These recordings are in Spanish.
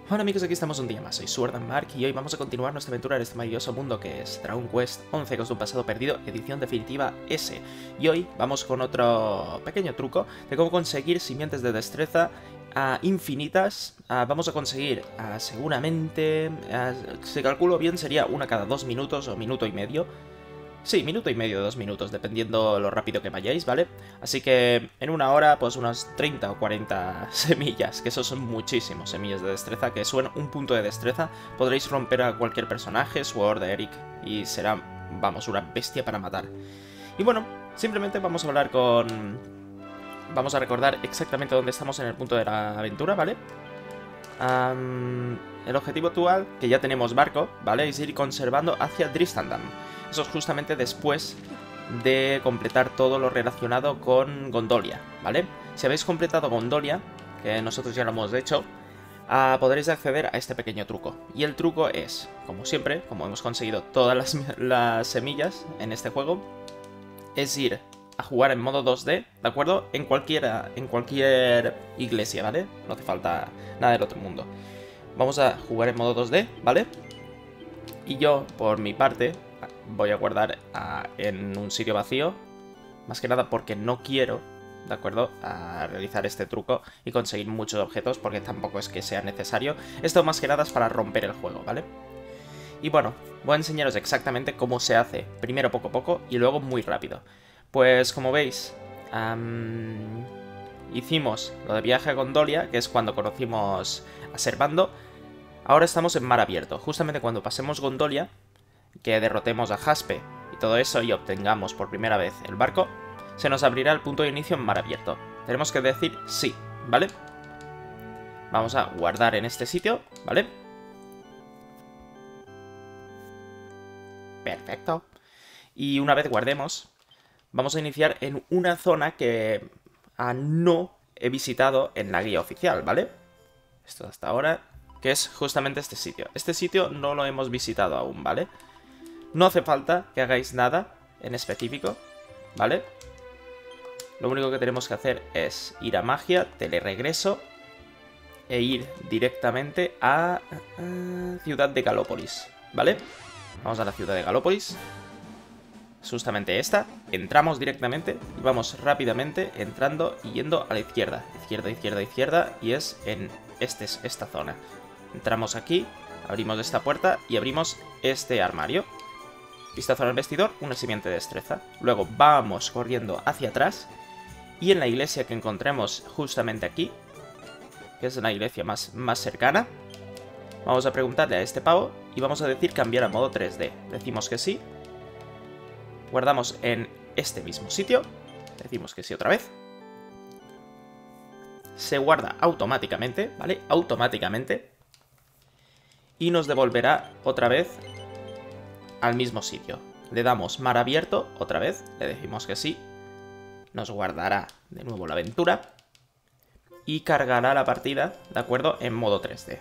Hola amigos, aquí estamos un día más, soy Sword and Mark y hoy vamos a continuar nuestra aventura en este maravilloso mundo que es Dragon Quest 11 Ecos de un pasado perdido, edición definitiva S. Y hoy vamos con otro pequeño truco de cómo conseguir simientes de destreza infinitas. Vamos a conseguir seguramente, si calculo bien, sería una cada 2 minutos o minuto y medio. Sí, minuto y medio, 2 minutos, dependiendo lo rápido que vayáis, ¿vale? Así que en una hora, pues unas 30 o 40 semillas, que eso son muchísimos semillas de destreza, que suenan un punto de destreza. Podréis romper a cualquier personaje, Sword, Eric, y será, vamos, una bestia para matar. Y bueno, simplemente vamos a hablar con... Vamos a recordar exactamente dónde estamos en el punto de la aventura, ¿vale? El objetivo actual, que ya tenemos barco, ¿vale? Es ir conservando hacia Dristandam. Eso es justamente después de completar todo lo relacionado con Gondolia, ¿vale? Si habéis completado Gondolia, que nosotros ya lo hemos hecho, podréis acceder a este pequeño truco. Y el truco es, como siempre, como hemos conseguido todas las semillas en este juego, es ir a jugar en modo 2D, ¿de acuerdo? En cualquier iglesia, ¿vale? No hace falta nada del otro mundo. Vamos a jugar en modo 2D, ¿vale? Y yo, por mi parte, voy a guardar en un sitio vacío, más que nada porque no quiero, ¿de acuerdo?, a realizar este truco y conseguir muchos objetos, porque tampoco es que sea necesario. Esto más que nada es para romper el juego, ¿vale? Y bueno, voy a enseñaros exactamente cómo se hace, primero poco a poco y luego muy rápido. Pues como veis, hicimos lo de viaje a Gondolia, que es cuando conocimos a Servando. Ahora estamos en mar abierto, justamente cuando pasemos Gondolia, que derrotemos a Jaspe y todo eso y obtengamos por primera vez el barco, se nos abrirá el punto de inicio en mar abierto. Tenemos que decir sí, ¿vale? Vamos a guardar en este sitio, ¿vale? Perfecto. Y una vez guardemos, vamos a iniciar en una zona que no he visitado en la guía oficial, ¿vale? Esto hasta ahora, que es justamente este sitio. Este sitio no lo hemos visitado aún, ¿vale? No hace falta que hagáis nada en específico, ¿vale? Lo único que tenemos que hacer es ir a magia, teleregreso e ir directamente a ciudad de Galópolis, ¿vale? Vamos a la ciudad de Galópolis. Es justamente esta. Entramos directamente y vamos rápidamente entrando y yendo a la izquierda. Izquierda, izquierda, izquierda. Y es en esta zona. Entramos aquí, abrimos esta puerta y abrimos este armario. Vistazo al vestidor, una simiente de destreza. Luego vamos corriendo hacia atrás y en la iglesia que encontremos justamente aquí, que es la iglesia más cercana, vamos a preguntarle a este pavo y vamos a decir cambiar a modo 3D. Decimos que sí. Guardamos en este mismo sitio. Decimos que sí otra vez. Se guarda automáticamente, ¿vale? Automáticamente. Y nos devolverá otra vez al mismo sitio. Le damos mar abierto otra vez. Le decimos que sí. Nos guardará de nuevo la aventura. Y cargará la partida, ¿de acuerdo? En modo 3D.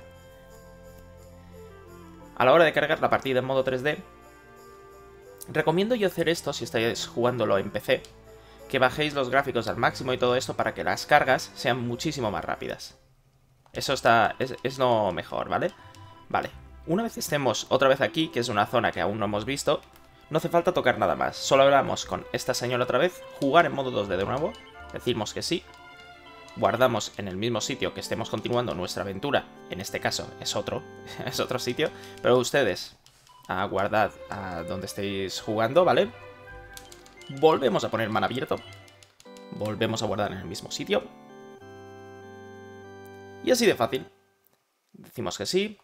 A la hora de cargar la partida en modo 3D, recomiendo yo hacer esto si estáis jugándolo en PC, que bajéis los gráficos al máximo y todo esto para que las cargas sean muchísimo más rápidas. Eso es lo mejor, ¿vale? Vale, una vez estemos otra vez aquí, que es una zona que aún no hemos visto, no hace falta tocar nada más. Solo hablamos con esta señora otra vez, jugar en modo 2D de nuevo, decimos que sí, guardamos en el mismo sitio que estemos continuando nuestra aventura, en este caso es otro sitio, pero ustedes... guardad a donde estéis jugando, ¿vale? Volvemos a poner mar abierto. Volvemos a guardar en el mismo sitio. Y así de fácil. Decimos que sí.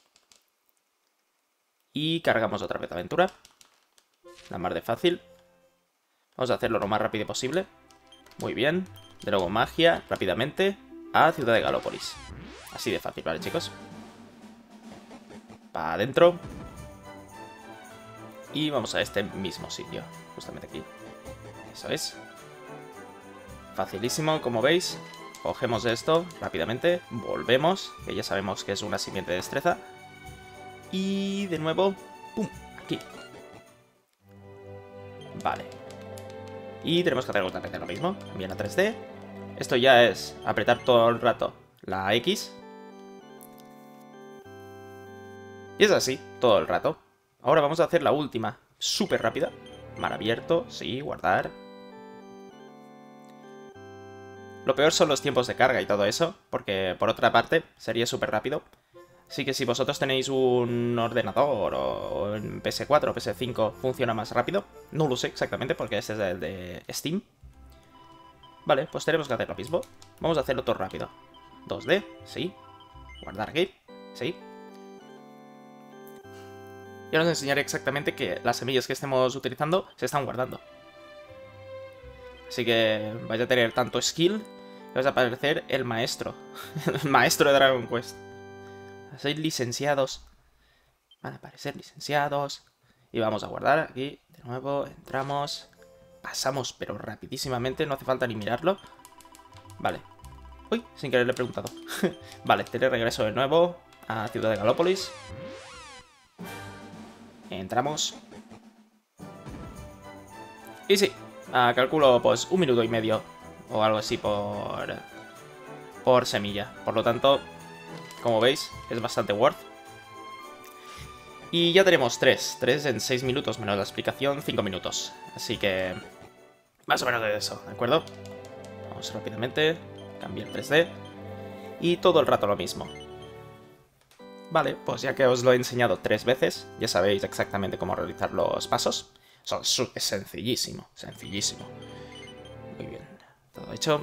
Y cargamos otra vez aventura. La mar de fácil. Vamos a hacerlo lo más rápido posible. Muy bien. De nuevo magia, rápidamente, a ciudad de Galópolis. Así de fácil, ¿vale, chicos? Para adentro. Y vamos a este mismo sitio, justamente aquí. Eso es. Facilísimo, como veis. Cogemos esto rápidamente, volvemos, que ya sabemos que es una simiente de destreza. Y de nuevo, ¡pum! Aquí. Vale. Y tenemos que hacer exactamente lo mismo. Bien a 3D. Esto ya es apretar todo el rato la X. Y es así, todo el rato. Ahora vamos a hacer la última, súper rápida. Mar abierto, sí, guardar. Lo peor son los tiempos de carga y todo eso, porque por otra parte sería súper rápido. Así que si vosotros tenéis un ordenador o en PS4 o PS5 funciona más rápido, no lo sé exactamente porque este es el de Steam. Vale, pues tenemos que hacer lo mismo. Vamos a hacerlo todo rápido. 2D, sí. Guardar aquí, sí. Y ahora os enseñaré exactamente que las semillas que estemos utilizando se están guardando. Así que vais a tener tanto skill que vais a parecer el maestro. El maestro de Dragon Quest. Sois licenciados. Van a aparecer licenciados. Y vamos a guardar aquí. De nuevo, entramos. Pasamos, pero rapidísimamente. No hace falta ni mirarlo. Vale. Uy, sin querer le he preguntado. Vale, te regreso de nuevo a Ciudad de Galópolis. Entramos. Y sí, calculo pues 1 minuto y medio o algo así por semilla. Por lo tanto, como veis, es bastante worth. Y ya tenemos 3 en 6 minutos, menos la explicación, 5 minutos. Así que, más o menos de eso, ¿de acuerdo? Vamos rápidamente, cambiar 3D. Y todo el rato lo mismo. Vale, pues ya que os lo he enseñado 3 veces, ya sabéis exactamente cómo realizar los pasos. Es sencillísimo, sencillísimo. Muy bien, todo hecho.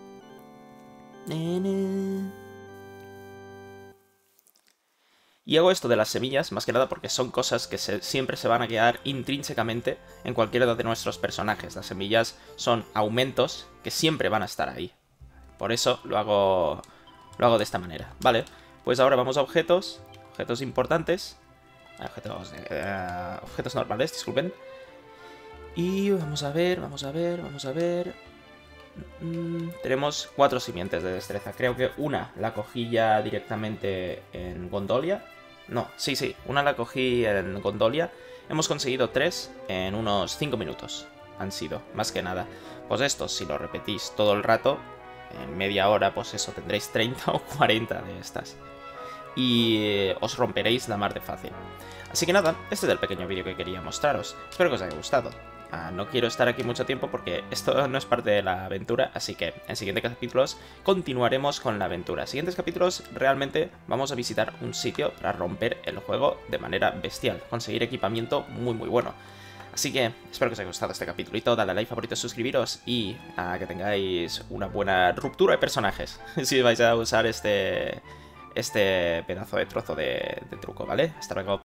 Y hago esto de las semillas, más que nada porque son cosas que siempre se van a quedar intrínsecamente en cualquiera de nuestros personajes. Las semillas son aumentos que siempre van a estar ahí. Por eso lo hago de esta manera. Vale, pues ahora vamos a objetos. Objetos importantes. Objetos normales, disculpen. Y vamos a ver. Tenemos 4 simientes de destreza. Creo que una la cogí ya directamente en Gondolia. No, sí, una la cogí en Gondolia. Hemos conseguido 3 en unos 5 minutos. Han sido, más que nada. Pues esto, si lo repetís todo el rato, en media hora, pues eso, tendréis 30 o 40 de estas. Y os romperéis la mar de fácil. Así que nada, este es el pequeño vídeo que quería mostraros. Espero que os haya gustado. No quiero estar aquí mucho tiempo porque esto no es parte de la aventura, así que en siguientes capítulos continuaremos con la aventura. En siguientes capítulos realmente vamos a visitar un sitio para romper el juego de manera bestial, conseguir equipamiento muy bueno. Así que espero que os haya gustado este capítulito, dale a like, favorito, suscribiros y que tengáis una buena ruptura de personajes si vais a usar este pedazo de trozo de truco, ¿vale? Hasta luego.